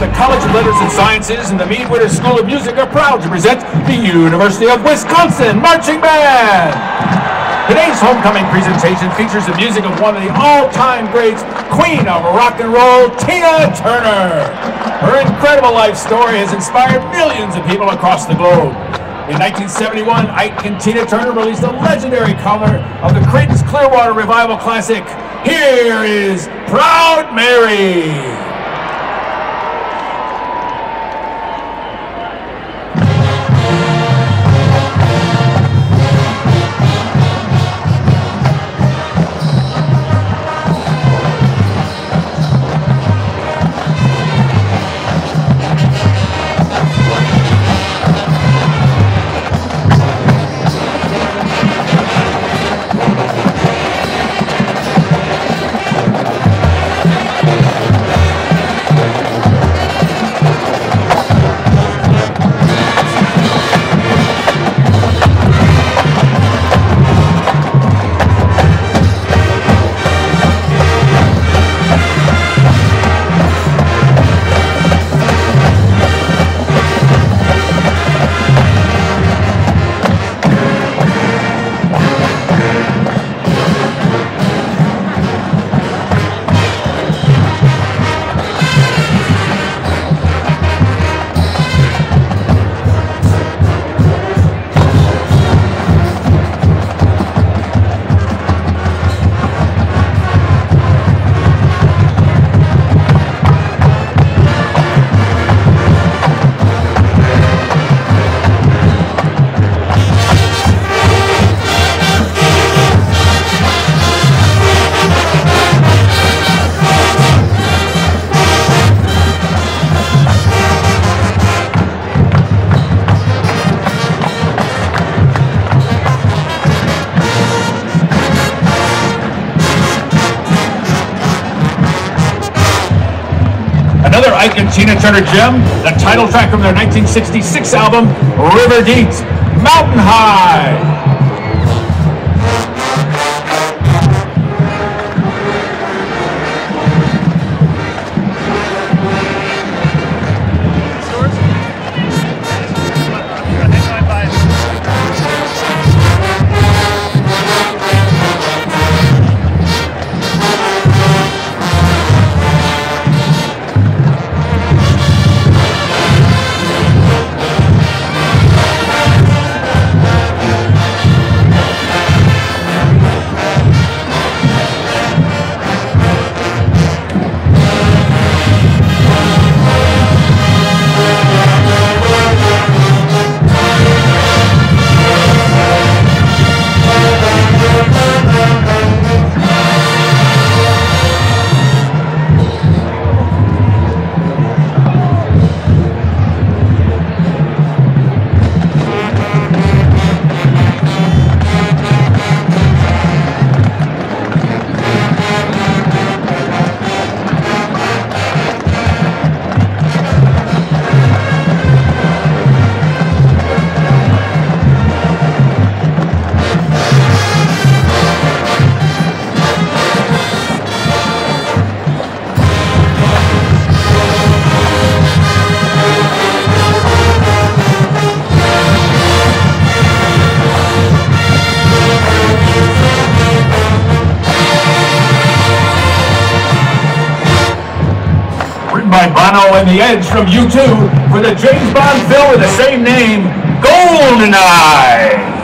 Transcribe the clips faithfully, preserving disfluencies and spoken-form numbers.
the College of Letters and Sciences and the Meade Witter School of Music are proud to present the University of Wisconsin Marching Band. Today's homecoming presentation features the music of one of the all-time greats, Queen of Rock and Roll, Tina Turner. Her incredible life story has inspired millions of people across the globe. In nineteen seventy-one, Ike and Tina Turner released a legendary cover of the Creedence Clearwater Revival classic, Here is Proud Mary. Another Ike and Tina Turner gem, the title track from their nineteen sixty-six album, River Deep, Mountain High. By Bono and the Edge from U two for the James Bond film with the same name, GoldenEye.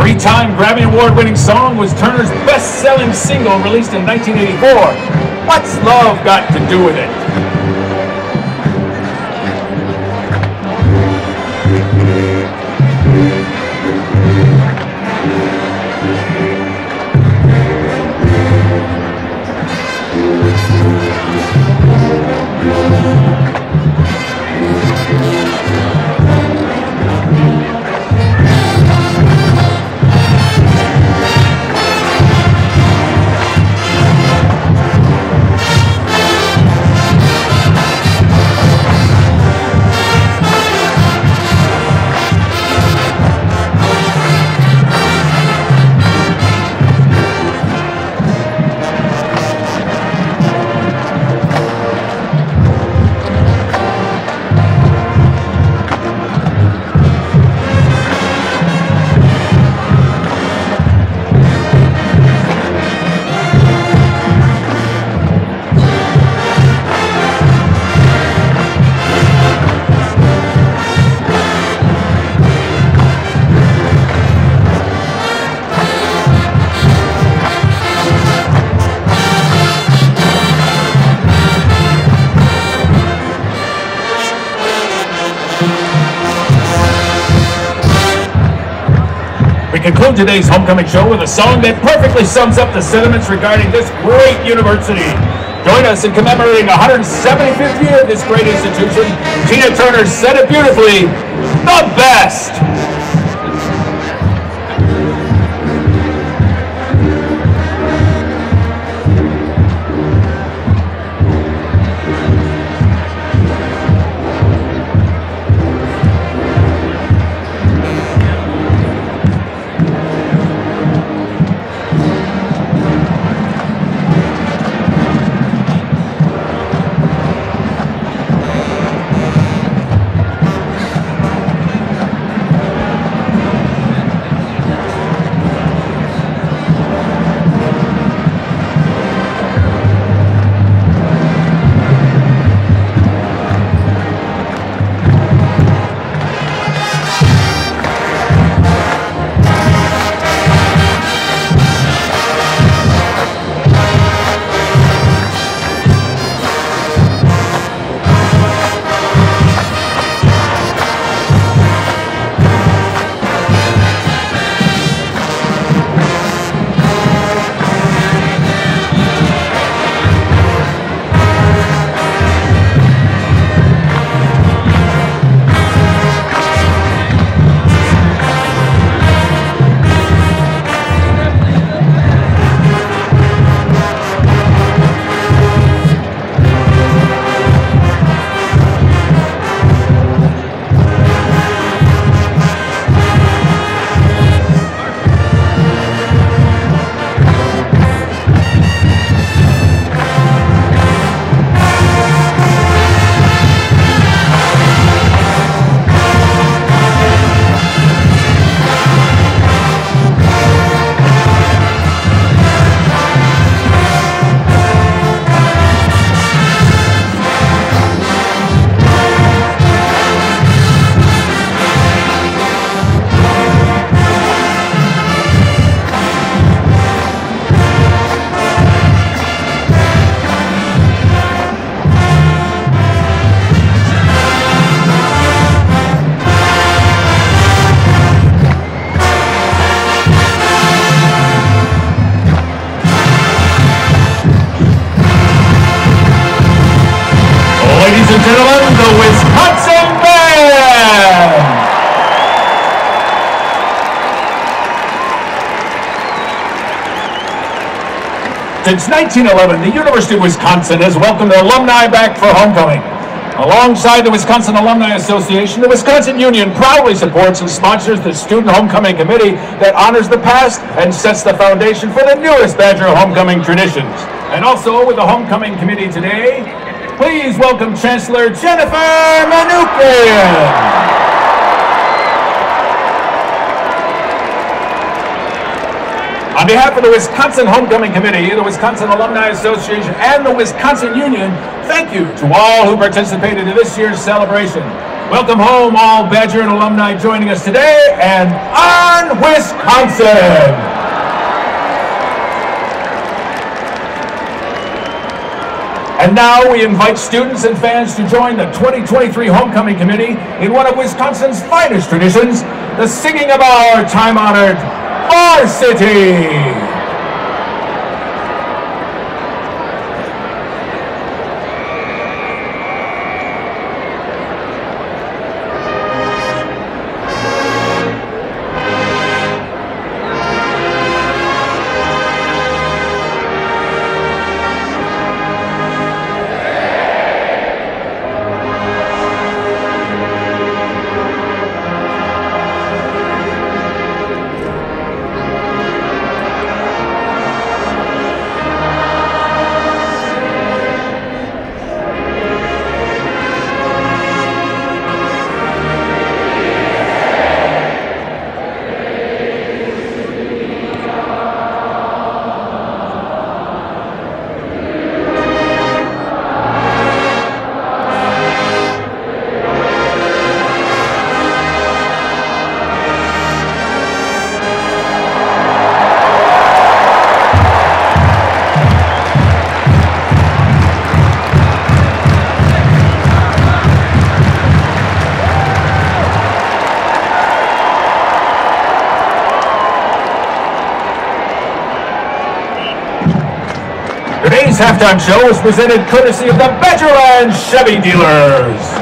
three-time Grammy Award-winning song was Turner's best-selling single released in nineteen eighty-four. What's love got to do with it? We conclude today's homecoming show with a song that perfectly sums up the sentiments regarding this great university. Join us in commemorating the one hundred seventy-fifth year of this great institution. Tina Turner said it beautifully, the best. Ladies and gentlemen, the Wisconsin Band! Since nineteen eleven, the University of Wisconsin has welcomed alumni back for homecoming. Alongside the Wisconsin Alumni Association, the Wisconsin Union proudly supports and sponsors the Student Homecoming Committee that honors the past and sets the foundation for the newest Badger homecoming traditions. And also with the Homecoming Committee today, please welcome Chancellor Jennifer Manukian. On behalf of the Wisconsin Homecoming Committee, the Wisconsin Alumni Association, and the Wisconsin Union, thank you to all who participated in this year's celebration. Welcome home, all Badger and alumni joining us today, and on Wisconsin! And now we invite students and fans to join the twenty twenty-three Homecoming Committee in one of Wisconsin's finest traditions, the singing of our time-honored varsity. Today's halftime show is presented courtesy of the Badger and Chevy dealers.